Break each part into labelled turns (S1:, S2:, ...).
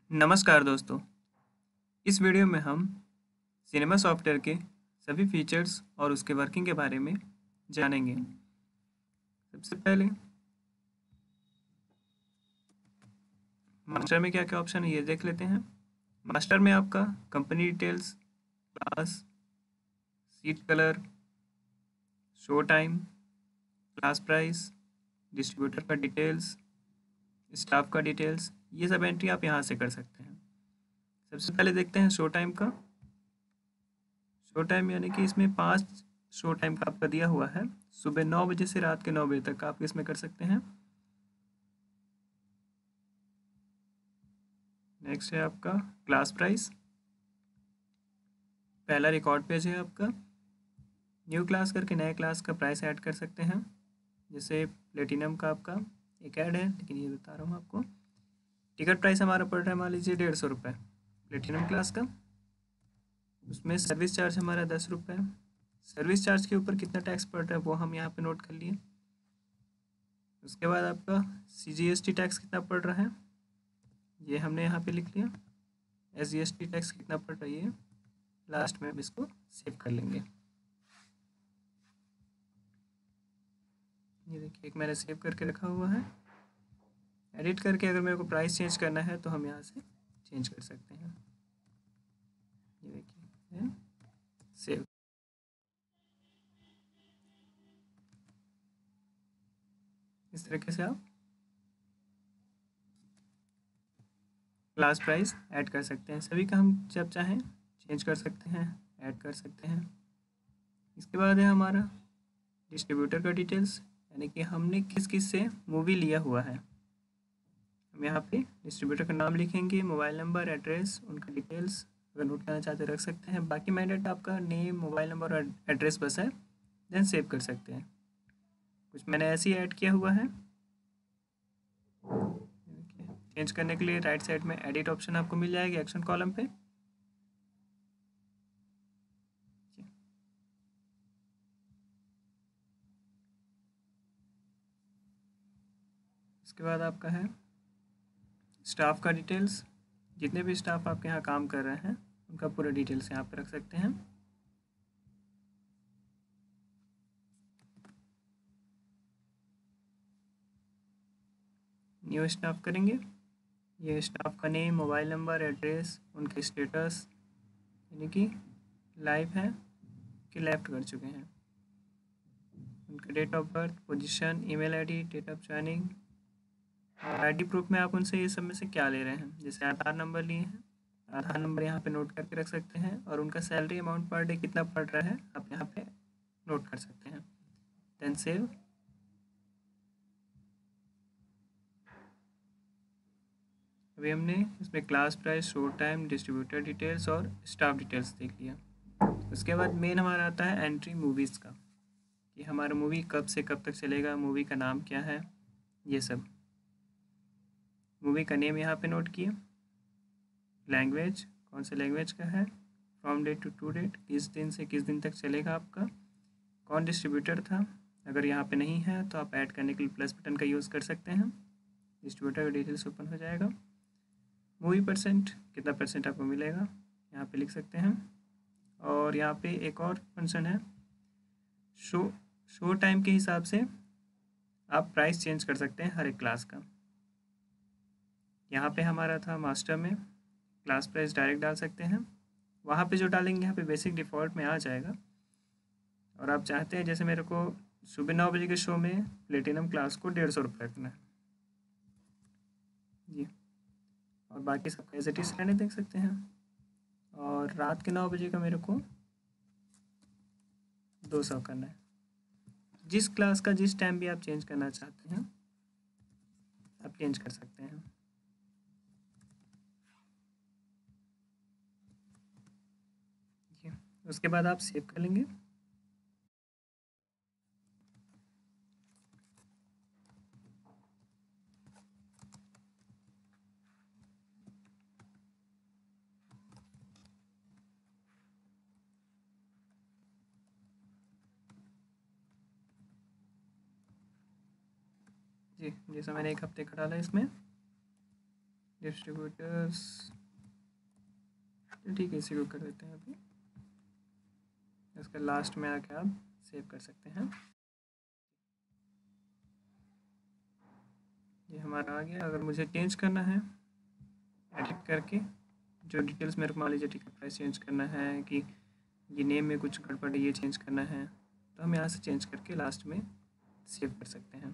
S1: नमस्कार दोस्तों। इस वीडियो में हम सिनेमा सॉफ्टवेयर के सभी फीचर्स और उसके वर्किंग के बारे में जानेंगे। सबसे पहले मास्टर में क्या क्या ऑप्शन है ये देख लेते हैं। मास्टर में आपका company details, class, seat colour, show time, class price, distributor का डिटेल्स, स्टाफ का डिटेल्स, ये सब एंट्री आप यहाँ से कर सकते हैं। सबसे पहले देखते हैं शो टाइम का। शो टाइम यानी कि इसमें 5 शो टाइम का आपका दिया हुआ है। सुबह 9 बजे से रात के 9 बजे तक आप इसमें कर सकते हैं। नेक्स्ट है आपका क्लास प्राइस। पहला रिकॉर्ड पेज है आपका। न्यू क्लास करके नए क्लास का प्राइस ऐड कर सकते हैं। जैसे प्लेटिनम का आपका एक ऐड है, लेकिन ये बता रहा हूँ आपको। टिकट प्राइस हमारा पड़ रहा है मान लीजिए 150 रुपये प्लेटिनम क्लास का। उसमें सर्विस चार्ज हमारा 10 रुपये। सर्विस चार्ज के ऊपर कितना टैक्स पड़ रहा है वो हम यहाँ पे नोट कर लिए। उसके बाद आपका CGST टैक्स कितना पड़ रहा है ये हमने यहाँ पे लिख लिया। SGST टैक्स कितना पड़ रहा है ये लास्ट में हम इसको सेव कर लेंगे। ये देखिए एक मैंने सेव करके रखा हुआ है। एडिट करके अगर मेरे को प्राइस चेंज करना है तो हम यहाँ से चेंज कर सकते हैं। ये देखिए सेव। इस तरीके से आप क्लास प्राइस ऐड कर सकते हैं। सभी का हम जब चाहें चेंज कर सकते हैं, ऐड कर सकते हैं। इसके बाद है हमारा डिस्ट्रीब्यूटर का डिटेल्स, यानी कि हमने किस किस से मूवी लिया हुआ है। हम यहाँ पे डिस्ट्रीब्यूटर का नाम लिखेंगे, मोबाइल नंबर, एड्रेस, उनका डिटेल्स अगर नोट करना चाहते रख सकते हैं। बाकी मैंडेट आपका नेम, मोबाइल नंबर और एड्रेस बस है, देन सेव कर सकते हैं। कुछ मैंने ऐसे ही ऐड किया हुआ है। चेंज करने के लिए राइट साइड में एडिट ऑप्शन आपको मिल जाएगी एक्शन कॉलम पे। इसके बाद आपका है स्टाफ का डिटेल्स। जितने भी स्टाफ आपके यहाँ काम कर रहे हैं उनका पूरा डिटेल्स यहाँ पे रख सकते हैं। न्यू स्टाफ करेंगे। ये स्टाफ का नेम, मोबाइल नंबर, एड्रेस, उनके स्टेटस, यानी कि लाइव है कि लेफ्ट कर चुके हैं, उनका date of birth, position, email ID, date of joining और आईडी प्रूफ में आप उनसे ये सब में से क्या ले रहे हैं। जैसे आधार नंबर लिए हैं, आधार नंबर यहाँ पे नोट करके रख सकते हैं। और उनका सैलरी अमाउंट पर डे कितना पड़ रहा है आप यहाँ पे नोट कर सकते हैं। Then save. अभी हमने इसमें class price, show time, distributor details और स्टाफ डिटेल्स देख लिया। उसके बाद मेन हमारा आता है एंट्री मूवीज़ का, कि हमारा मूवी कब से कब तक चलेगा, मूवी का नाम क्या है, ये सब। मूवी का नेम यहाँ पे नोट किए। लैंग्वेज कौन से लैंग्वेज का है, फ्रॉम डेट टू डेट, किस दिन से किस दिन तक चलेगा आपका, कौन डिस्ट्रीब्यूटर था। अगर यहाँ पे नहीं है तो आप ऐड करने के लिए प्लस बटन का यूज़ कर सकते हैं। डिस्ट्रीब्यूटर का डिटेल्स ओपन हो जाएगा। मूवी परसेंट कितना परसेंट आपको मिलेगा यहाँ पे लिख सकते हैं। और यहाँ पे एक और फंक्शन है, शो शो टाइम के हिसाब से आप प्राइस चेंज कर सकते हैं हर एक क्लास का। यहाँ पे हमारा था मास्टर में क्लास प्राइस डायरेक्ट डाल सकते हैं। वहाँ पे जो डालेंगे यहाँ पे बेसिक डिफ़ॉल्ट में आ जाएगा। और आप चाहते हैं जैसे मेरे को सुबह 9 बजे के शो में प्लेटिनम क्लास को 150 रुपये रखना है जी। और बाकी सब एज इट इज़ रहने देख सकते हैं। और रात के 9 बजे का मेरे को 200 करना है। जिस क्लास का जिस टाइम भी आप चेंज करना चाहते हैं आप चेंज कर सकते हैं। उसके बाद आप सेव कर लेंगे। जी, जैसा मैंने एक हफ्ते का डाला इसमें। डिस्ट्रीब्यूटर्स, ठीक है इसी को कर देते हैं अभी। इसका लास्ट में आके आप सेव कर सकते हैं। ये हमारा आ गया। अगर मुझे चेंज करना है एडिट करके, जो डिटेल्स मेरे को मान लीजिए टिकट प्राइस चेंज करना है कि ये नेम में कुछ गड़बड़ है ये चेंज करना है, तो हम यहाँ से चेंज करके लास्ट में सेव कर सकते हैं।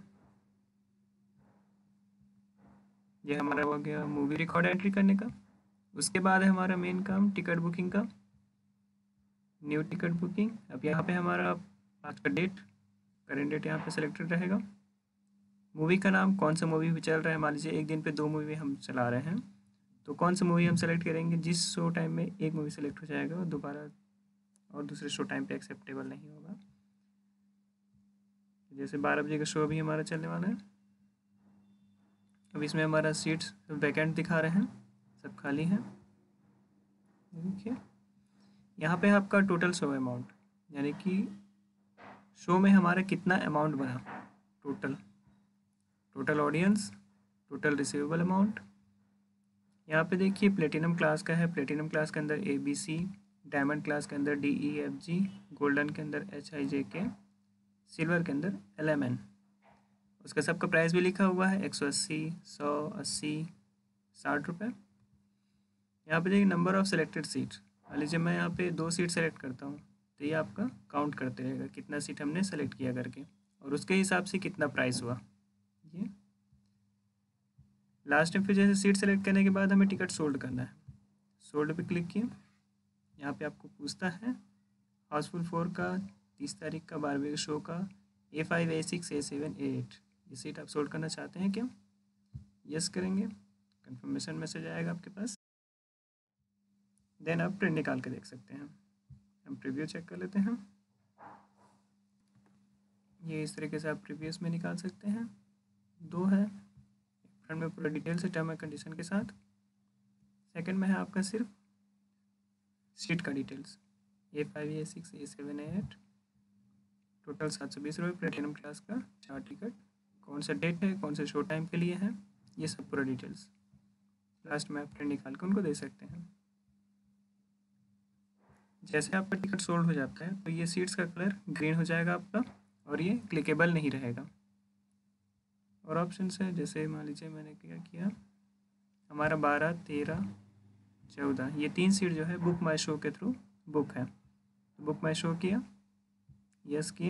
S1: ये हमारा हो गया मूवी रिकॉर्ड एंट्री करने का। उसके बाद है हमारा मेन काम टिकट बुकिंग का, न्यू टिकट बुकिंग। अब यहाँ पे हमारा आज का डेट, करेंट डेट यहाँ पे सेलेक्टेड रहेगा। मूवी का नाम, कौन सा मूवी भी चल रहा है, मान लीजिए एक दिन पे 2 मूवी हम चला रहे हैं, तो कौन सा मूवी हम सेलेक्ट करेंगे। जिस शो टाइम में एक मूवी सेलेक्ट हो जाएगा वो दोबारा और दूसरे शो टाइम पे एक्सेप्टेबल नहीं होगा। जैसे 12 बजे का शो अभी हमारा चलने वाला है। अब इसमें हमारा सीट्स वैकेंट दिखा रहे हैं, सब खाली हैं। देखिए यहाँ पे आपका टोटल शो अमाउंट, यानी कि शो में हमारा कितना अमाउंट बना, total audience, total receivable amount. यहाँ पे देखिए प्लेटिनम क्लास का है, प्लेटिनम क्लास के अंदर ABC, डायमंड क्लास के अंदर DEFG, गोल्डन के अंदर HIJK, सिल्वर के अंदर LMN। उसका सबका प्राइस भी लिखा हुआ है 180, 100, 80, 60 रुपये। यहाँ पे देखिए नंबर ऑफ़ सेलेक्टेड सीट्स, मान लीजिए मैं यहाँ पे 2 सीट सेलेक्ट करता हूँ तो ये आपका काउंट करते रहेगा कितना सीट हमने सेलेक्ट किया करके, और उसके हिसाब से कितना प्राइस हुआ। ये लास्ट में फिर जैसे सीट सेलेक्ट करने के बाद हमें टिकट सोल्ड करना है। सोल्ड पे क्लिक किए, यहाँ पे आपको पूछता है हाउसफुल 4 का 30 तारीख का 12 बजे शो का A5, A6, A7, A8 ये सीट आप सोल्ड करना चाहते हैं क्या? यस करेंगे, कंफर्मेशन मैसेज आएगा आपके पास। देन आप प्रिंट निकाल के देख सकते हैं। हम प्रीव्यू चेक कर लेते हैं। ये इस तरीके से आप प्रीवियस में निकाल सकते हैं। 2 है, फ्रंट में पूरा डिटेल से टर्म एंड कंडीशन के साथ, सेकंड में है आपका सिर्फ सीट का details A5, A6, A7, A8, total 720 रुपये प्लेटिनम क्लास का 4 टिकट, कौन सा डेट है, कौन से शो टाइम के लिए है, ये सब पूरा डिटेल्स। लास्ट में आप प्रिंट निकाल के उनको दे सकते हैं। जैसे आपका टिकट सोल्ड हो जाता है तो ये सीट्स का कलर ग्रीन हो जाएगा आपका, और ये क्लिकेबल नहीं रहेगा। और ऑप्शन है, जैसे मान लीजिए मैंने क्या किया, हमारा 12, 13, 14 ये 3 सीट जो है बुक माई शो के थ्रू बुक है, तो बुक माई शो किया, यस किए,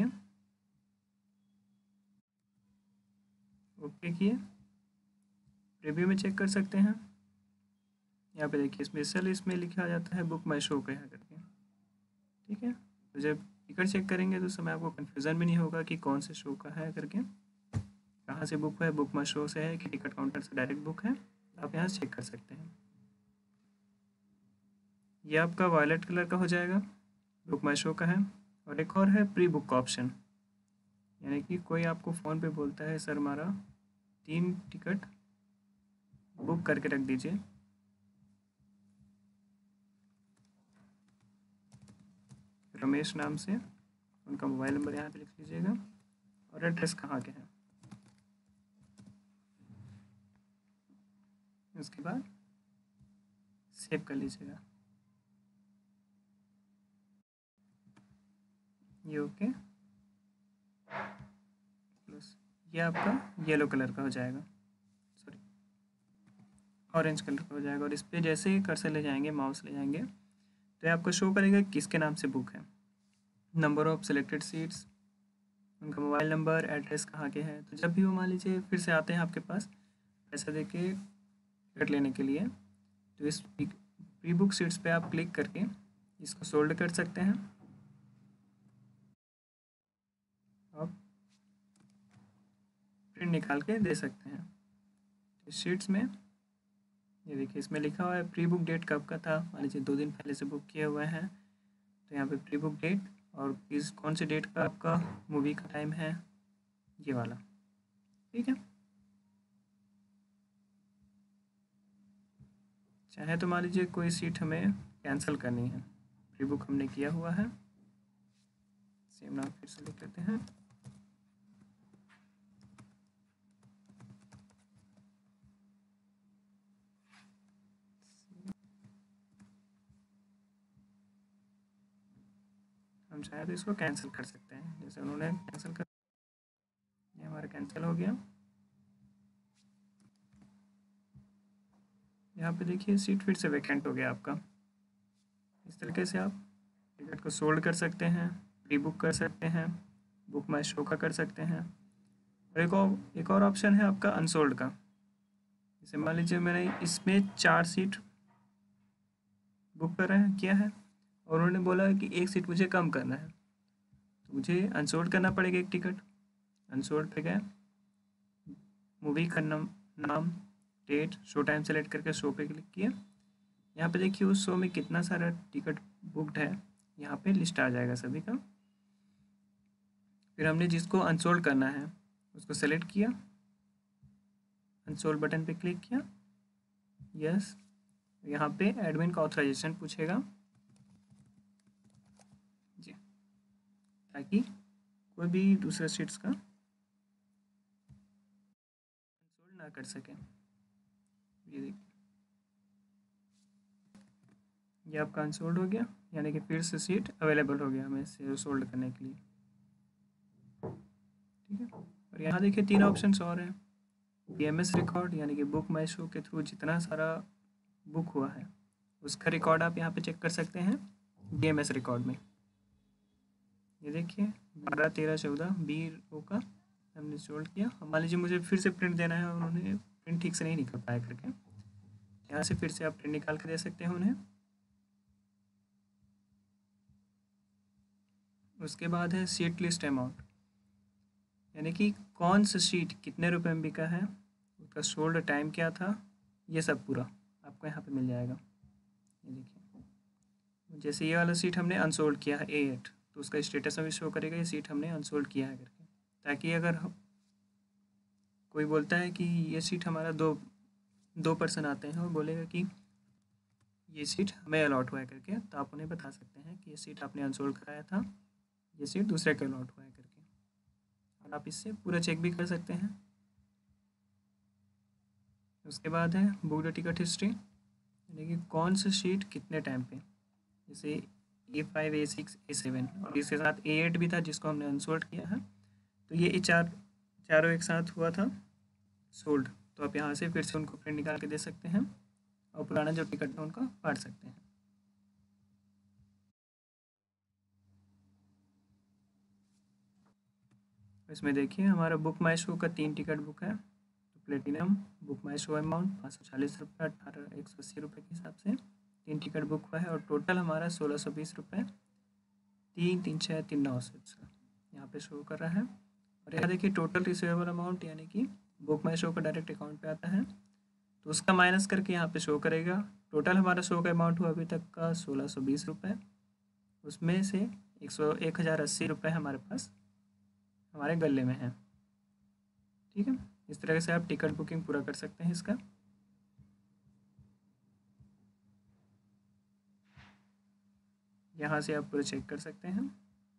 S1: ओके किए। रिव्यू में चेक कर सकते हैं, यहाँ पे देखिए स्पेशल इसमें लिखा जाता है बुक माई शो का यहाँ करके, ठीक है। तो जब टिकट चेक करेंगे तो उस समय आपको कन्फ्यूज़न भी नहीं होगा कि कौन से शो का है करके, कहाँ से बुक है, बुक माई शो से है कि टिकट काउंटर से डायरेक्ट बुक है, आप यहाँ से चेक कर सकते हैं। ये आपका वायलेट कलर का हो जाएगा, बुक माई शो का है। और एक और है प्री बुक का ऑप्शन, यानी कि कोई आपको फ़ोन पे बोलता है सर हमारा 3 टिकट बुक करके रख दीजिए, रमेश नाम से, उनका मोबाइल नंबर यहाँ पे लिख लीजिएगा और एड्रेस कहाँ के हैं। उसके बाद सेव कर लीजिएगा, ये ओके प्लस ये आपका येलो कलर का हो जाएगा, सॉरी ऑरेंज कलर का हो जाएगा। और इस पर जैसे ही कर्सर ले जाएंगे, माउस ले जाएंगे, तो ये आपको शो करेगा किसके नाम से बुक है, नंबर ऑफ़ सेलेक्टेड सीट्स, उनका मोबाइल नंबर, एड्रेस कहाँ के हैं। तो जब भी वो मान लीजिए फिर से आते हैं आपके पास पैसा दे के टिकट लेने के लिए, तो इस प्री बुक सीट्स पे आप क्लिक करके इसको सोल्ड कर सकते हैं। आप प्रिंट निकाल के दे सकते हैं। इस शीट्स में ये देखिए इसमें लिखा हुआ है प्री बुक डेट कब का था, मान लीजिए 2 दिन पहले से बुक किए हुए हैं, तो यहाँ पे प्री बुक डेट और किस कौन से डेट का आपका मूवी का टाइम है, ये वाला, ठीक है। चाहे तो मान लीजिए कोई सीट हमें कैंसिल करनी है, प्री बुक हमने किया हुआ है, सेम नाम फिर से लिख लेते हैं, चाहें तो इसको कैंसिल कर सकते हैं। जैसे उन्होंने कैंसिल कर, ये हमारा कैंसिल हो गया। यहाँ पे देखिए सीट फिर से वैकेंट हो गया आपका। इस तरीके से आप टिकट को सोल्ड कर सकते हैं, प्री बुक कर सकते हैं, बुक माई शो का कर सकते हैं। और एक और ऑप्शन है आपका अनसोल्ड का। जैसे मान लीजिए मैंने इसमें 4 सीट बुक किया है और उन्होंने बोला कि एक सीट मुझे कम करना है, तो मुझे अनसोल्ड करना पड़ेगा एक टिकट। अनसोल्ड पे गए, मूवी का नाम, डेट, शो टाइम सेलेक्ट करके शो पे क्लिक किया। यहाँ पे देखिए उस शो में कितना सारा टिकट बुकड है, यहाँ पे लिस्ट आ जाएगा सभी का। फिर हमने जिसको अनसोल्ड करना है उसको सेलेक्ट किया, अनसोल्ड बटन पे क्लिक किया, यस। यहाँ पे एडमिन का ऑथराइजेशन पूछेगा जी, ताकि कोई भी दूसरे सीट्स का अनसोल्ड ना कर सके। ये देखिए ये आपका अनसोल्ड हो गया, यानी कि फिर से सीट अवेलेबल हो गया हमें सोल्ड करने के लिए। ठीक है, और यहाँ देखिए 3 ऑप्शंस और हैं। BMS रिकॉर्ड, यानी कि बुक माई शो के थ्रू जितना सारा बुक हुआ है उसका रिकॉर्ड आप यहाँ पे चेक कर सकते हैं BMS रिकॉर्ड में। ये देखिए 12, 13, 14 B का हमने सोल्ड किया। मान लीजिए मुझे फिर से प्रिंट देना है, उन्होंने प्रिंट ठीक से नहीं निकल पाया करके, यहाँ से फिर से आप प्रिंट निकाल के दे सकते हैं उन्हें। उसके बाद है सीट लिस्ट अमाउंट, यानी कि कौन सा सीट कितने रुपए में बिका है, उसका सोल्ड टाइम क्या था, ये सब पूरा आपको यहाँ पे मिल जाएगा। ये देखिए जैसे ये वाला सीट हमने अनसोल्ड किया है A8, तो उसका स्टेटस में भी शो करेगा ये सीट हमने अनसोल्ड किया है करके, ताकि अगर कोई बोलता है कि ये सीट हमारा दो पर्सन आते हैं और बोलेगा कि ये सीट हमें अलॉट हुआ है करके, तो आप उन्हें बता सकते हैं कि ये सीट आपने अनसोल्ड कराया था, ये सीट दूसरे को अलॉट हुआ है करके। और आप इससे पूरा चेक भी कर सकते हैं। उसके बाद है बुक द टिकट हिस्ट्री, यानी कि कौन सा सीट कितने टाइम पे, जैसे A5, A6, A7 और इसके साथ A8 भी था जिसको हमने अनसोल्ड किया है, तो ये चारों एक साथ हुआ था सोल्ड। तो आप यहाँ से फिर से उनको प्रिंट निकाल के दे सकते हैं और पुराना जो टिकट है उनका काट सकते हैं। इसमें देखिए हमारा बुक माई शो का 3 टिकट बुक है। तो platinum book my show amount 540 रुपये, 180 के हिसाब से 3 टिकट बुक हुआ है और टोटल हमारा 1620 रुपये, 336 का यहाँ पे शो कर रहा है। और यहाँ देखिए टोटल रिसीवेबल अमाउंट, यानी कि बुक माई शो का डायरेक्ट अकाउंट पे आता है तो उसका माइनस करके यहाँ पे शो करेगा। टोटल हमारा शो का अमाउंट हुआ अभी तक का 1620 रुपये, उसमें से 1080 रुपये हमारे पास हमारे गले में है। ठीक है, इस तरह से आप टिकट बुकिंग पूरा कर सकते हैं इसका। यहाँ से आप पूरा चेक कर सकते हैं।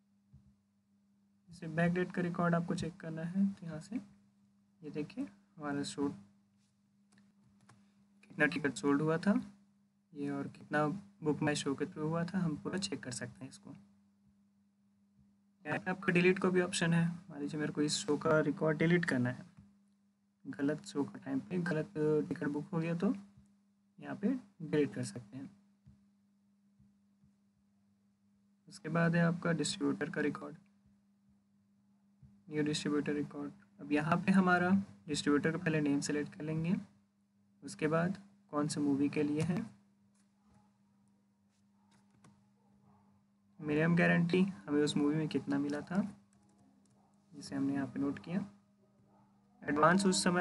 S1: जैसे बैक डेट का रिकॉर्ड आपको चेक करना है तो यहाँ से ये देखिए हमारा शो कितना टिकट सोल्ड हुआ था ये, और कितना बुक माई शो के थ्रू हुआ था, हम पूरा चेक कर सकते हैं इसको। यहाँ पे आपका डिलीट का भी ऑप्शन है। मान लीजिए मेरे को इस शो का रिकॉर्ड डिलीट करना है, गलत शो का टाइम पे गलत टिकट बुक हो गया तो यहाँ पे डिलीट कर सकते हैं। उसके बाद है आपका डिस्ट्रीब्यूटर का रिकॉर्ड, न्यू डिस्ट्रीब्यूटर रिकॉर्ड। अब यहाँ पे हमारा डिस्ट्रीब्यूटर का पहले नेम सेलेक्ट कर लेंगे, उसके बाद कौन सा मूवी के लिए है, मिनिमम गारंटी हमें उस मूवी में कितना मिला था जिसे हमने यहाँ पे नोट किया। एडवांस उस समय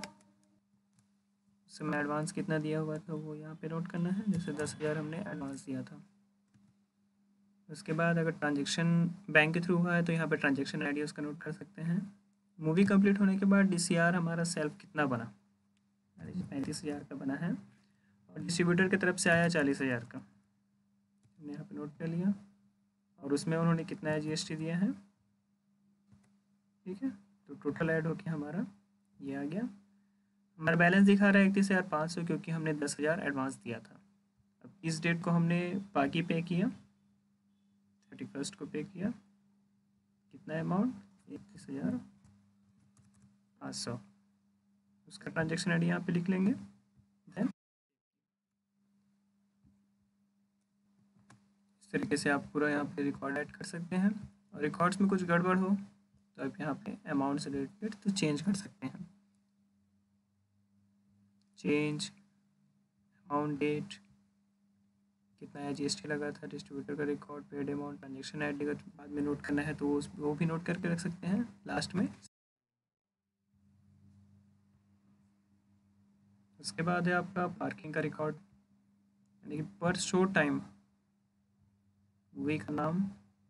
S1: एडवांस कितना दिया हुआ था वो यहाँ पे नोट करना है, जैसे 10,000 हमने एडवांस दिया था। उसके बाद अगर ट्रांजेक्शन बैंक के थ्रू हुआ है तो यहाँ पे ट्रांजेक्शन आईडी उसका नोट कर सकते हैं। मूवी कंप्लीट होने के बाद DCR हमारा सेल्फ कितना बना, 35,000 का बना है और डिस्ट्रीब्यूटर की तरफ से आया 40,000 का, हमने यहाँ पे नोट कर लिया। और उसमें उन्होंने कितना GST दिया है, ठीक है, तो टोटल ऐड होके हमारा ये आ गया। हमारा बैलेंस दिखा रहा है 31,500 क्योंकि हमने 10,000 एडवांस दिया था। अब इस डेट को हमने बाकी पे किया 31 को पे किया, कितना अमाउंट, 31,500। उसका ट्रांजेक्शन आईडी यहाँ पे लिख लेंगे। देन इस तरीके से आप पूरा यहाँ पे रिकॉर्ड ऐड कर सकते हैं, और रिकॉर्ड्स में कुछ गड़बड़ हो तो आप यहाँ पे अमाउंट से रिलेटेड तो चेंज कर सकते हैं। चेंज अमाउंट, डेट, कितना है जीएसटी लगा था, डिस्ट्रीब्यूटर का record, paid amount, transaction ID अगर बाद में नोट करना है तो वो भी नोट करके रख सकते हैं लास्ट में। उसके बाद है आपका पार्किंग का रिकॉर्ड, यानी कि पर शो टाइम, मूवी का नाम,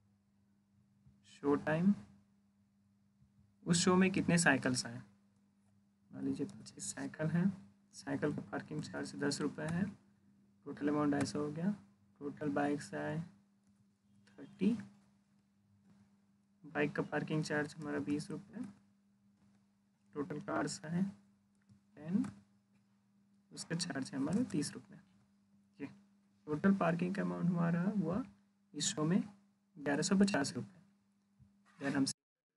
S1: शो टाइम, उस शो में कितने साइकिल्स आए। मान लीजिए 25 साइकिल हैं, साइकिल का पार्किंग चार्ज 10 रुपये है, टोटल अमाउंट 250 हो गया। टोटल बाइक से आए 30, बाइक का पार्किंग चार्ज हमारा 20 रुपये, टोटल कार से आए 10, उसका चार्ज है हमारा 30 रुपये। ठीक, टोटल पार्किंग का अमाउंट हमारा हुआ इस शो में 1150 रुपये। देन हम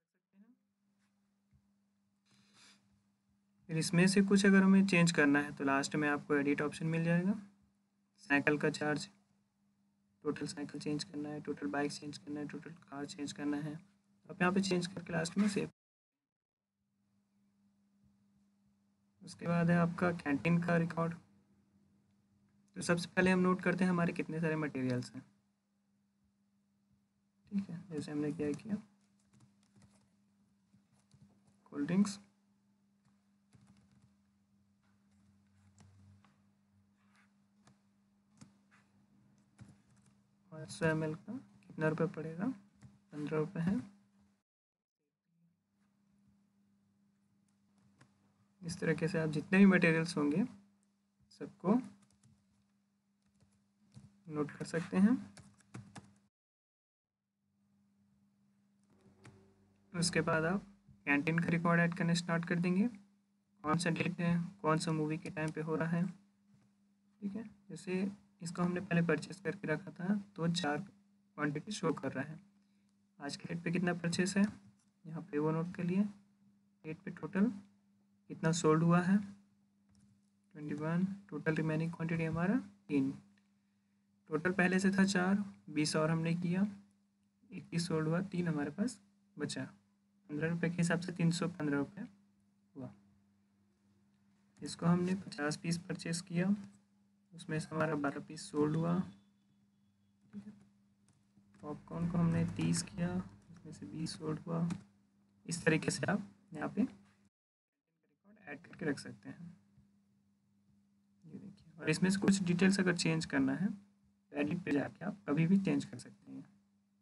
S1: फिर इसमें से कुछ अगर हमें चेंज करना है तो लास्ट में आपको एडिट ऑप्शन मिल जाएगा। साइकिल का चार्ज, टोटल साइकिल चेंज करना है, टोटल बाइक चेंज करना है, टोटल कार चेंज करना है, आप यहाँ पे चेंज करके लास्ट में सेव। उसके बाद है आपका कैंटीन का रिकॉर्ड। तो सबसे पहले हम नोट करते हैं हमारे कितने सारे मटेरियल्स हैं। ठीक है, जैसे हमने क्या किया, कोल्ड ड्रिंक्स, 500 ml का कितना रुपये पड़ेगा, 15 रुपये है। इस तरीके से आप जितने भी मटेरियल्स होंगे सबको नोट कर सकते हैं। उसके बाद आप कैंटीन का रिकॉर्ड ऐड करने स्टार्ट कर देंगे, कौन सा डेट है, कौन सा मूवी के टाइम पे हो रहा है। ठीक है, जैसे इसको हमने पहले परचेस करके रखा था तो 4 क्वांटिटी शो कर रहा है। आज के डेट पे कितना परचेस है, यहाँ पे वो नोट कर लिए। डेट पे टोटल कितना सोल्ड हुआ है, 21, टोटल रिमेनिंग क्वांटिटी हमारा 3, टोटल पहले से था 4, 20 और हमने किया, 21 सोल्ड हुआ, 3 हमारे पास बचा। 15 रुपये के हिसाब से 315 रुपये हुआ। इसको हमने 50 पीस परचेस किया, उसमें से हमारा 12 पीस सोल्ड हुआ। ठीक है, पॉपकॉर्न को हमने 30 किया, उसमें से 20 सोल्ड हुआ। इस तरीके से आप यहाँ पे रिकॉर्ड ऐड करके रख सकते हैं। ये देखिए, और इसमें से कुछ डिटेल्स अगर चेंज करना है तो एडिट पे जाके आप कभी भी चेंज कर सकते हैं।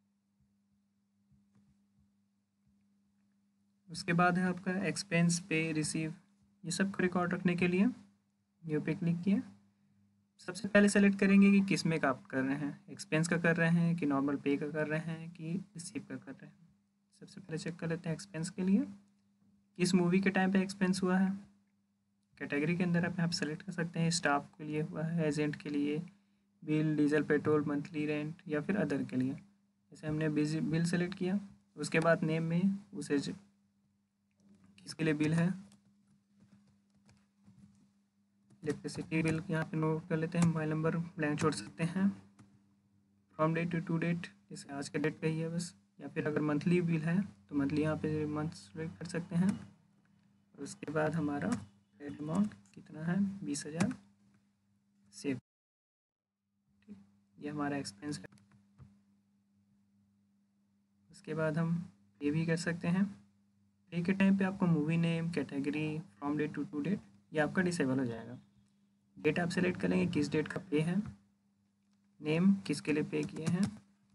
S1: उसके बाद है आपका एक्सपेंस, पे, रिसीव, ये सब को रिकॉर्ड रखने के लिए न्यू पे क्लिक किए। सबसे पहले सेलेक्ट करेंगे कि किस में का आप कर रहे हैं, एक्सपेंस का कर रहे हैं कि नॉर्मल पे का कर रहे हैं कि रिसीव का कर रहे हैं। सबसे पहले चेक कर लेते हैं एक्सपेंस के लिए किस मूवी के टाइम पे एक्सपेंस हुआ है। कैटेगरी के अंदर आप यहाँ पर सेलेक्ट कर सकते हैं, स्टाफ के लिए हुआ है, एजेंट के लिए, bill, diesel, petrol, monthly rent, या फिर अदर के लिए। जैसे हमने बिल सेलेक्ट किया, उसके बाद नेम में उसे किसके लिए बिल है, इलेक्ट्रिसिटी बिल यहाँ पे नोट कर लेते हैं, मोबाइल नंबर ब्लैंक छोड़ सकते हैं, फ्रॉम डेट टू डेट, जैसे आज के डेट पे ही है बस, या फिर अगर मंथली बिल है तो मंथली यहाँ पे मंथ सेलेक्ट कर सकते हैं। और उसके बाद हमारा पेड अमाउंट कितना है, 20,000 सेव। ठीक, ये हमारा एक्सपेंस है। उसके बाद हम पे भी कर सकते हैं। पे के टाइम पे आपको movie name, category, from date to date, ये आपका डिसेबल हो जाएगा। डेट आप सेलेक्ट करेंगे किस डेट का पे है, नेम किसके लिए पे किए हैं,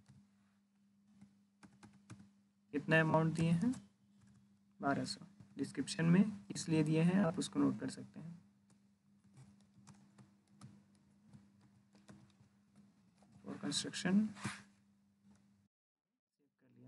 S1: कितना अमाउंट दिए हैं, 1200, डिस्क्रिप्शन में किस लिए दिए हैं आप उसको नोट कर सकते हैं। फॉर कंस्ट्रक्शन कर लिया।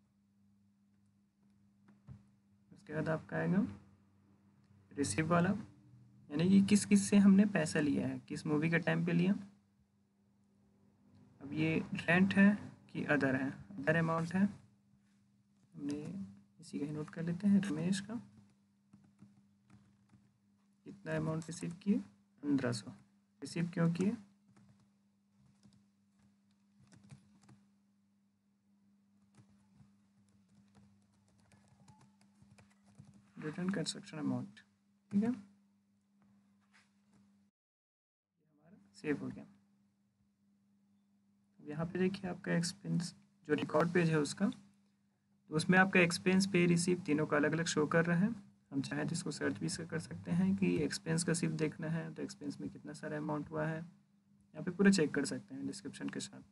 S1: उसके बाद आपका आएगा रिसीव वाला, यानी कि किस किस से हमने पैसा लिया है, किस मूवी के टाइम पे लिया। अब ये रेंट है कि अदर है, अदर अमाउंट है, हमने इसी का ही नोट कर लेते हैं। रमेश का कितना अमाउंट रिसीव किए, 1500। रिसीव क्यों किए, रिटर्न कंस्ट्रक्शन अमाउंट, ठीक है, हमारा सेव हो गया। यहाँ पे देखिए आपका एक्सपेंस जो रिकॉर्ड पेज है उसका, तो उसमें आपका एक्सपेंस, पे, रिसीव तीनों का अलग अलग शो कर रहा है। हम चाहें तो इसको सर्च भी कर सकते हैं कि एक्सपेंस का सिर्फ देखना है तो एक्सपेंस में कितना सारा अमाउंट हुआ है, यहाँ पे पूरा चेक कर सकते हैं डिस्क्रिप्शन के साथ।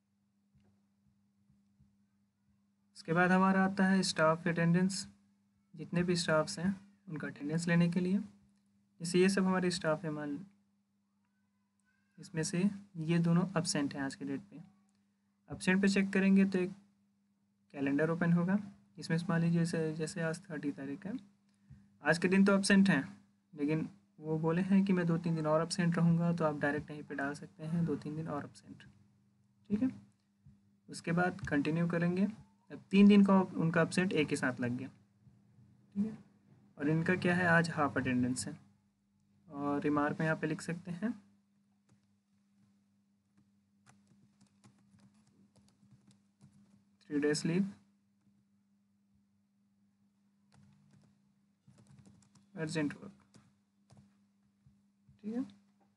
S1: उसके बाद हमारा आता है स्टाफ अटेंडेंस, जितने भी स्टाफ्स हैं उनका अटेंडेंस लेने के लिए। जैसे ये सब हमारे स्टाफ है, मान इसमें से ये दोनों अब्सेंट हैं आज के डेट पे। अब्सेंट पे चेक करेंगे तो एक कैलेंडर ओपन होगा, इसमें मान लीजिए जैसे जैसे आज 30 तारीख है, आज के दिन तो अब्सेंट हैं, लेकिन वो बोले हैं कि मैं 2-3 दिन और अब्सेंट रहूँगा, तो आप डायरेक्ट यहीं पे डाल सकते हैं 2-3 दिन और अब्सेंट, ठीक है। उसके बाद कंटिन्यू करेंगे, अब 3 दिन का उनका अब्सेंट एक ही साथ लग गया, ठीक है। और इनका क्या है, आज हाफ अटेंडेंस है, और रिमार्क में यहाँ पे लिख सकते हैं 3 days लीव, अर्जेंट वर्क, ठीक है।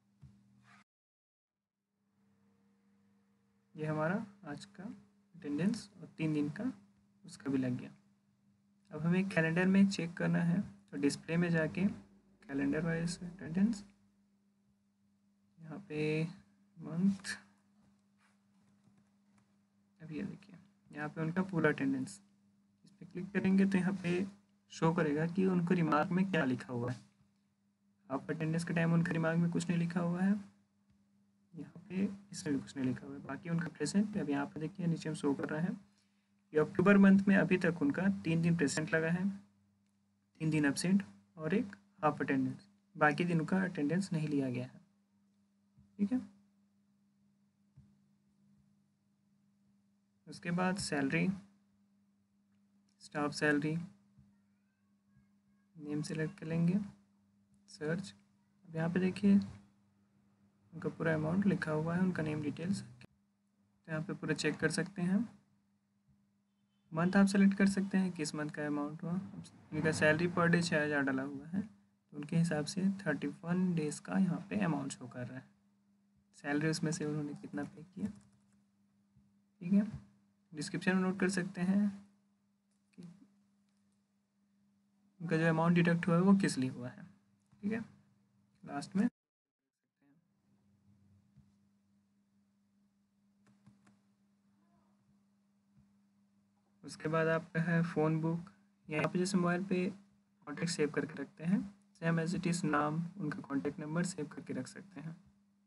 S1: ये हमारा आज का अटेंडेंस और 3 दिन का उसका भी लग गया। अब हमें कैलेंडर में चेक करना है, तो डिस्प्ले में जाके कैलेंडर वाइज अटेंडेंस, यहाँ पे मंथ, अभी ये देखिए यहाँ पे उनका पूरा अटेंडेंस, इस पर क्लिक करेंगे तो यहाँ पे शो करेगा कि उनको रिमार्क में क्या लिखा हुआ है। हाफ अटेंडेंस के टाइम उनके रिमार्क में कुछ नहीं लिखा हुआ है, यहाँ पे इसमें भी कुछ नहीं लिखा हुआ है, बाकी उनका प्रेजेंट। अब यहाँ पे देखिए नीचे में शो कर रहा है कि अक्टूबर मंथ में अभी तक उनका 3 दिन प्रेजेंट लगा है, 3 दिन एब्सेंट और एक हाफ अटेंडेंस, बाकी दिनों का अटेंडेंस नहीं लिया गया है, ठीक है। उसके बाद salary, staff salary, name select कर लेंगे, सर्च। अब यहाँ पे देखिए उनका पूरा अमाउंट लिखा हुआ है, उनका नेम डिटेल्स, तो यहाँ पे पूरा चेक कर सकते हैं। मंथ आप सेलेक्ट कर सकते हैं किस मंथ का अमाउंट हुआ, उनका सैलरी पर डे 6000 डाला हुआ है, तो उनके हिसाब से 31 डेज़ का यहाँ पे अमाउंट शो कर रहा है, सैलरी उसमें से उन्होंने कितना पे किया, ठीक है। डिस्क्रिप्शन में नोट कर सकते हैं कि उनका जो अमाउंट डिडक्ट हुआ है वो किस लिए हुआ है, ठीक है। लास्ट में उसके बाद आपका है फ़ोन बुक, यहाँ पे जैसे मोबाइल पे कॉन्टैक्ट सेव करके रखते हैं, सेम एज इट इज़ नाम, उनका कॉन्टैक्ट नंबर सेव करके रख सकते हैं।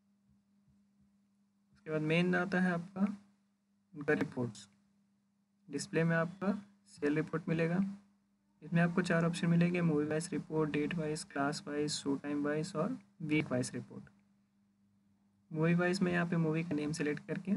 S1: उसके बाद मेन आता है आपका उनका रिपोर्ट्स, डिस्प्ले में आपका सेल रिपोर्ट मिलेगा, इसमें आपको 4 ऑप्शन मिलेंगे, movie wise report, date wise, class wise, show time wise और week wise report. Movie wise में यहाँ पे मूवी का नेम सेलेक्ट करके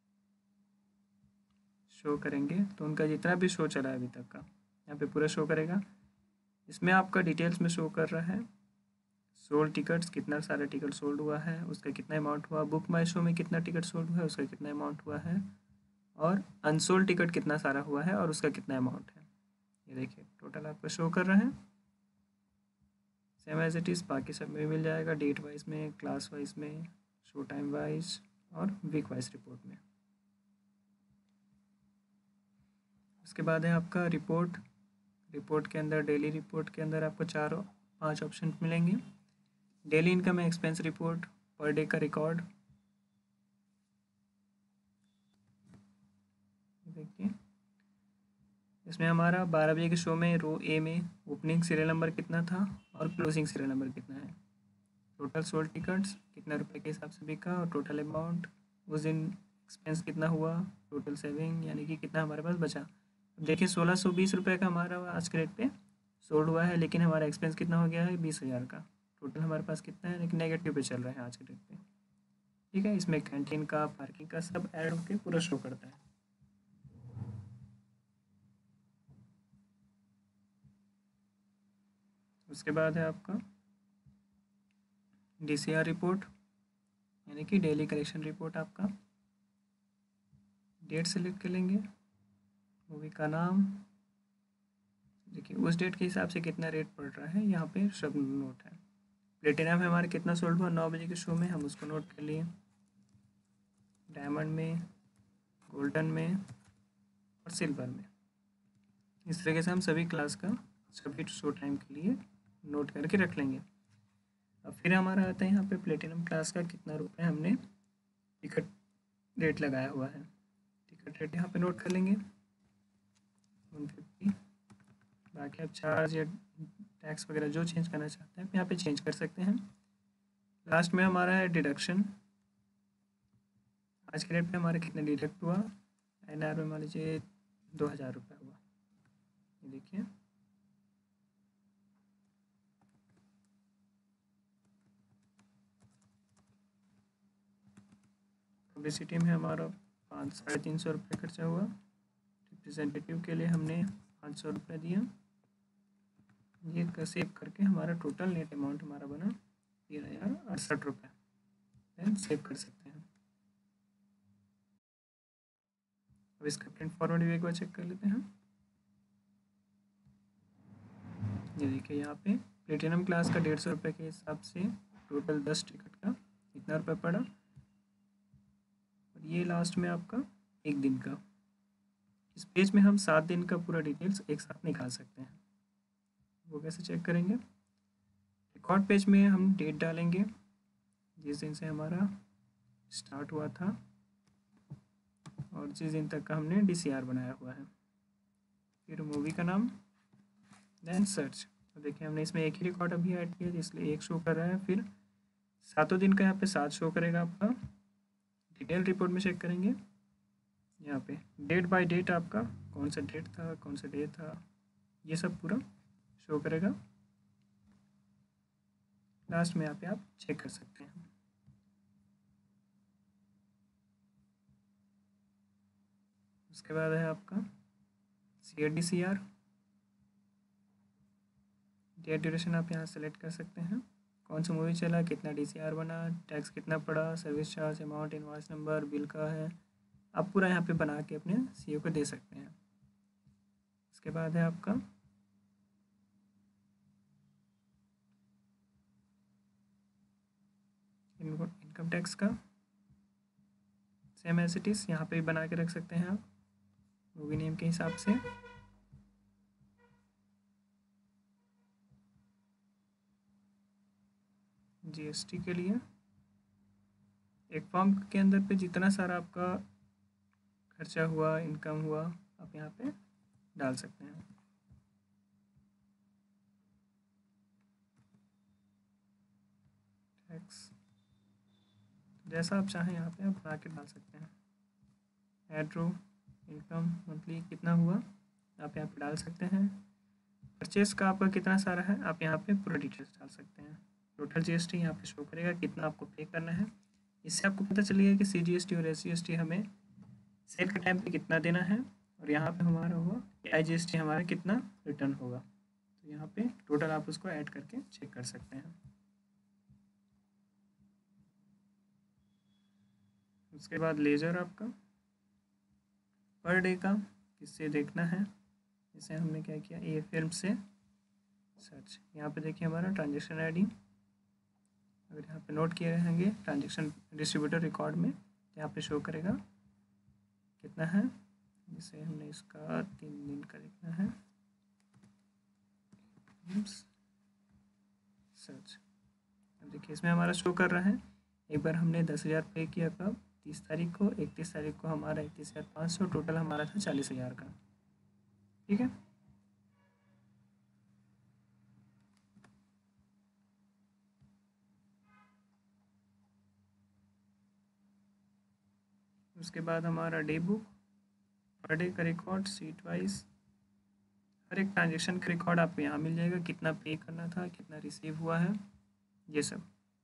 S1: शो करेंगे, तो उनका जितना भी शो चला है अभी तक का यहाँ पे पूरा शो करेगा। इसमें आपका डिटेल्स में शो कर रहा है सोल्ड टिकट्स, कितना सारा टिकट सोल्ड हुआ है, उसका कितना अमाउंट हुआ, बुक माई शो में कितना टिकट सोल्ड हुआ है, उसका कितना अमाउंट हुआ है, और अनसोल्ड टिकट कितना सारा हुआ है और उसका कितना अमाउंट है। ये देखिए टोटल आपका शो कर रहा है, सेम एज इट इज़ बाकी सब में मिल जाएगा, डेट वाइज में, क्लास वाइज में, शो टाइम वाइज और वीक वाइज रिपोर्ट में। उसके बाद है आपका रिपोर्ट, रिपोर्ट के अंदर डेली रिपोर्ट के अंदर आपको 4-5 ऑप्शन मिलेंगे, daily income expense report, per day का रिकॉर्ड, देखिए इसमें हमारा 12 बजे के शो में रो ए में ओपनिंग सीरियल नंबर कितना था और क्लोजिंग सीरियल नंबर कितना है, टोटल सोल्ड टिकट्स कितना रुपए के हिसाब से बिका और टोटल अमाउंट, उस दिन एक्सपेंस कितना हुआ, टोटल सेविंग यानी कि कितना हमारे पास बचा। अब देखिए 1620 रुपये का हमारा आज के रेट पे सोल्ड हुआ है, लेकिन हमारा एक्सपेंस कितना हो गया है 20,000 का, टोटल हमारे पास कितना है, लेकिन नेगेटिव पे चल रहा है आज के डेट पे, ठीक है। इसमें कैंटीन का, पार्किंग का सब ऐड होकर पूरा शो करता है। उसके बाद है आपका DCR रिपोर्ट, यानी कि डेली कलेक्शन रिपोर्ट। आपका डेट सेलेक्ट कर लेंगे, मूवी का नाम, देखिए उस डेट के हिसाब से कितना रेट पड़ रहा है यहाँ पे सब नोट है। प्लेटिनम में हमारे कितना सोल्ड हुआ 9 बजे के शो में, हम उसको नोट कर लिए। डायमंड में, गोल्डन में और सिल्वर में। इस तरीके से हम सभी क्लास का सभी शो टाइम के लिए नोट करके रख लेंगे। अब फिर हमारा आता है यहाँ पे प्लेटिनम क्लास का कितना रुपए हमने टिकट रेट लगाया हुआ है। टिकट रेट यहाँ पे नोट कर लेंगे 150। बाकी आप चार्ज या टैक्स वगैरह जो चेंज करना चाहते हैं यहाँ पे चेंज कर सकते हैं। लास्ट में हमारा है डिडक्शन। आज के रेट पे हमारा कितना डिडक्ट हुआ, INR में मान लीजिए 2000 रुपये हुआ। ये देखिए पब्लिसिटी में हमारा 350 रुपये खर्चा हुआ। रिप्रेजेंटेटिव के लिए हमने 500 रुपये दिया। ये सेव करके हमारा टोटल नेट अमाउंट हमारा बना 3068 रुपये। देन सेव कर सकते हैं। अब इसका प्रिंट फॉरवर्ड भी एक बार चेक कर लेते हैं। ये देखिए यहाँ पे प्लेटिनम क्लास का 150 रुपये के हिसाब से टोटल 10 टिकट का इतना रुपये पड़ा। और ये लास्ट में आपका एक दिन का। इस पेज में हम 7 दिन का पूरा डिटेल्स एक साथ निकाल सकते हैं। वो कैसे चेक करेंगे, रिकॉर्ड पेज में हम डेट डालेंगे जिस दिन से हमारा स्टार्ट हुआ था और जिस दिन तक का हमने DCR बनाया हुआ है। फिर मूवी का नाम, देन सर्च। तो देखिए हमने इसमें एक ही रिकॉर्ड अभी ऐड किया इसलिए एक शो कर रहा है। फिर 7 दिन का यहाँ पे 7 शो करेगा आपका। डिटेल रिपोर्ट में चेक करेंगे, यहाँ पे डेट बाय डेट आपका कौन सा डेट था, कौन सा डे था, ये सब पूरा शो करेगा। लास्ट में यहाँ पे आप चेक कर सकते हैं। उसके बाद है आपका CR डेट ड्यूरेशन। आप यहाँ सेलेक्ट कर सकते हैं कौन सा मूवी चला, कितना DCR बना, टैक्स कितना पड़ा, service charge, amount, invoice number, bill का है। आप पूरा यहाँ पे बना के अपने CEO को दे सकते हैं। उसके बाद है आपका इनकम टैक्स का, सेम एज इट इज़ यहाँ पे भी बना के रख सकते हैं आप मूवी नेम के हिसाब से। GST के लिए एक फॉर्म के अंदर पे जितना सारा आपका खर्चा हुआ, इनकम हुआ, आप यहाँ पे डाल सकते हैं। टैक्स जैसा आप चाहें यहाँ पे आप बना के डाल सकते हैं। एड रो, इनकम मंथली कितना हुआ आप यहाँ पे डाल सकते हैं। परचेस का आपका कितना सारा है आप यहाँ पे पूरा डिटेल्स डाल सकते हैं। टोटल GST यहाँ पे शो करेगा कितना आपको पे करना है। इससे आपको पता चलेगा कि CGST और SGST हमें सेल के टाइम पे कितना देना है और यहाँ पे हमारा हुआ कि IGST हमारा कितना रिटर्न होगा। तो यहाँ पे टोटल आप उसको ऐड करके चेक कर सकते हैं। उसके बाद लेजर आपका पर डे का किससे देखना है, इसे हमने क्या किया, ये फिल्म से सर्च। यहाँ पे देखिए हमारा ट्रांजेक्शन ID अगर यहाँ पे नोट किए रहेंगे ट्रांजेक्शन डिस्ट्रीब्यूटर रिकॉर्ड में यहाँ पे शो करेगा कितना है। जिसे हमने इसका 3 दिन का देखना है सर्च। अब देखिए इसमें हमारा शो कर रहा है एक बार हमने 10,000 पे किया कब, 30 तारीख को। 31 तारीख को हमारा 31,500, टोटल हमारा था 40,000 का। ठीक है, उसके बाद हमारा डे बुक, पर डे का रिकॉर्ड, सीट वाइज हर एक ट्रांजेक्शन का रिकॉर्ड आपको यहाँ मिल जाएगा, कितना पे करना था, कितना रिसीव हुआ है, ये सब।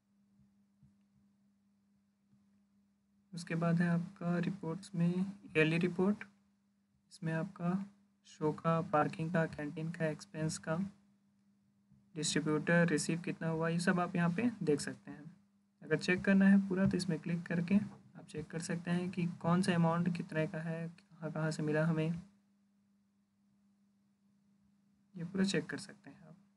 S1: उसके बाद है आपका रिपोर्ट्स में ईयरली रिपोर्ट। इसमें आपका शो का, पार्किंग का, कैंटीन का, एक्सपेंस का, डिस्ट्रीब्यूटर, रिसीव कितना हुआ, ये सब आप यहाँ पे देख सकते हैं। अगर चेक करना है पूरा तो इसमें क्लिक करके आप चेक कर सकते हैं कि कौन सा अमाउंट कितने का है, कहाँ कहाँ से मिला हमें, ये पूरा चेक कर सकते हैं आप।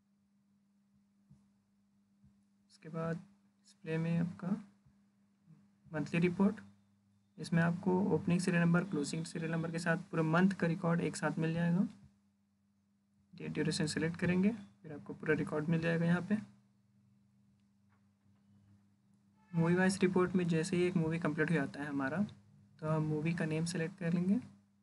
S1: उसके बाद डिस्प्ले में आपका मंथली रिपोर्ट, इसमें आपको opening serial number, closing serial number के साथ पूरा मंथ का रिकॉर्ड एक साथ मिल जाएगा। डेट ड्यूरेशन सेलेक्ट करेंगे, फिर आपको पूरा रिकॉर्ड मिल जाएगा यहाँ पे। मूवी वाइज रिपोर्ट में जैसे ही एक मूवी कंप्लीट हो जाता है हमारा, तो हम मूवी का नेम सेलेक्ट कर लेंगे,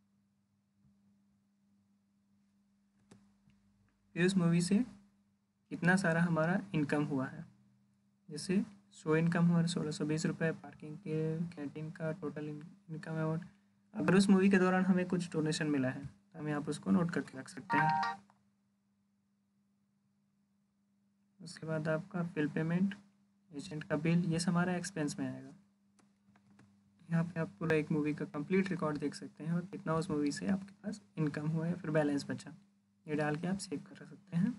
S1: फिर उस मूवी से कितना सारा हमारा इनकम हुआ है। जैसे शो इनकम हुआ 1620 रुपये, पार्किंग के, कैंटीन का टोटल इनकम अमाउंट। अगर उस मूवी के दौरान हमें कुछ डोनेशन मिला है तो हम यहाँ पर उसको नोट करके रख सकते हैं। उसके बाद आपका बिल पेमेंट, एजेंट का बिल, ये सब हमारा एक्सपेंस में आएगा। यहाँ पे आप पूरा एक मूवी का कंप्लीट रिकॉर्ड देख सकते हैं और कितना उस मूवी से आपके पास इनकम हुआ या फिर बैलेंस बचा, ये डाल के आप सेव कर सकते हैं।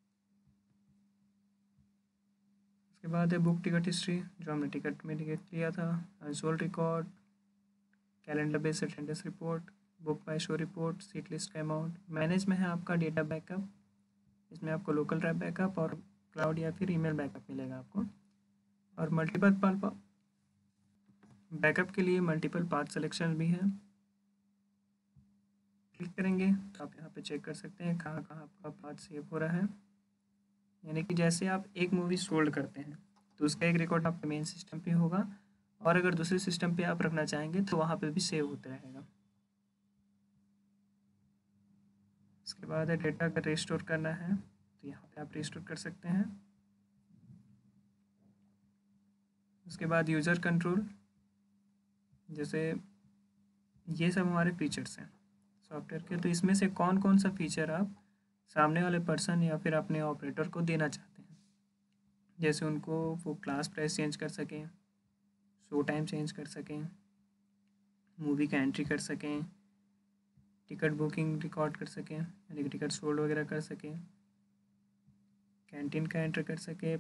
S1: उसके बाद है बुक टिकट हिस्ट्री, जो हमने टिकट में टिकट लिया था, unsold record, calendar based attendance report, book by show report, seat list का अमाउंट। मैनेज में है आपका डेटा बैकअप, इसमें आपको लोकल ड्राइव बैकअप और क्लाउड या फिर ईमेल बैकअप मिलेगा आपको। और मल्टीपल बैकअप के लिए मल्टीपल पाथ सिलेक्शन भी है। क्लिक करेंगे तो आप यहाँ पे चेक कर सकते हैं कहाँ कहाँ आपका पाथ सेव हो रहा है। यानी कि जैसे आप एक मूवी सोल्ड करते हैं तो उसका एक रिकॉर्ड आपके मेन सिस्टम पे होगा, और अगर दूसरे सिस्टम पे आप रखना चाहेंगे तो वहाँ पे भी सेव होता रहेगा। उसके बाद है डेटा अगर रिस्टोर करना है तो यहाँ पे आप रिस्टोर कर सकते हैं। उसके बाद यूज़र कंट्रोल, जैसे ये सब हमारे फीचर्स हैं सॉफ्टवेयर के, तो इसमें से कौन कौन सा फीचर आप सामने वाले पर्सन या फिर अपने ऑपरेटर को देना चाहते हैं। जैसे उनको वो क्लास प्राइस चेंज कर सकें, शो टाइम चेंज कर सकें, मूवी का एंट्री कर सकें, टिकट बुकिंग रिकॉर्ड कर सकें यानी कि टिकट सोल्ड वगैरह कर सकें, कैंटीन का एंटर कर सके,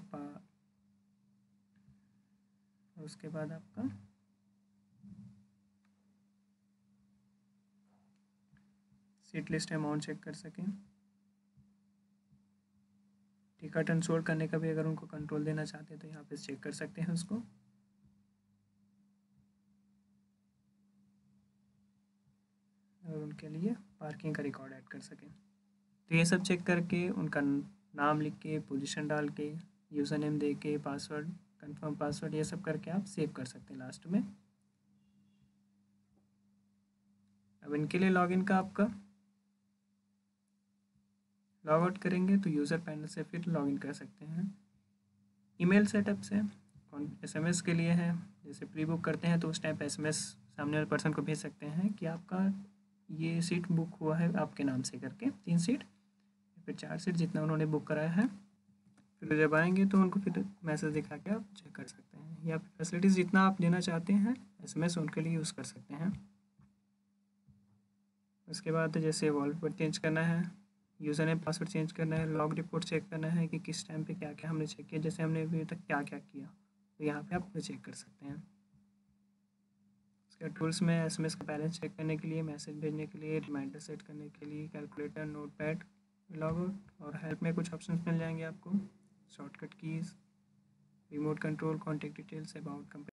S1: उसके बाद आपका सीट लिस्ट अमाउंट चेक कर सकें, टिकट अनसोल्ड करने का भी अगर उनको कंट्रोल देना चाहते हैं तो यहाँ पे चेक कर सकते हैं उसको। और उनके लिए पार्किंग का रिकॉर्ड ऐड कर सकें। तो ये सब चेक करके उनका नाम लिख के, पोजीशन डाल के, यूज़र नेम दे के, पासवर्ड, कंफर्म पासवर्ड, ये सब करके आप सेव कर सकते हैं लास्ट में। अब इनके लिए लॉगिन का आपका लॉग आउट करेंगे तो यूज़र पैनल से फिर लॉगिन कर सकते हैं। ईमेल सेटअप से एसएमएस के लिए है, जैसे प्री बुक करते हैं तो उस टाइम पे एसएमएस सामने वाले पर्सन को भेज सकते हैं कि आपका ये सीट बुक हुआ है आपके नाम से करके, 3 सीट या फिर 4 सीट जितना उन्होंने बुक कराया है। फिर जब आएंगे तो उनको फिर मैसेज दिखा के आप चेक कर सकते हैं, या फिर फैसिलिटीज़ जितना आप देना चाहते हैं एसएमएस उनके लिए यूज़ कर सकते हैं। उसके बाद जैसे वॉलपेपर चेंज करना है, यूज़र नेम पासवर्ड चेंज करना है, लॉग रिपोर्ट चेक करना है कि किस टाइम पे क्या क्या हमने चेक किया, जैसे हमने अभी तक क्या क्या किया, तो यहाँ पे आप चेक कर सकते हैं। उसके टूल्स में एसएमएस का बैलेंस चेक करने के लिए, मैसेज भेजने के लिए, रिमाइंडर सेट करने के लिए, कैलकुलेटर, नोटपैड, लॉग आउट, और हेल्प में कुछ ऑप्शंस मिल जाएंगे आपको, shortcut keys, remote control, contact details, about company.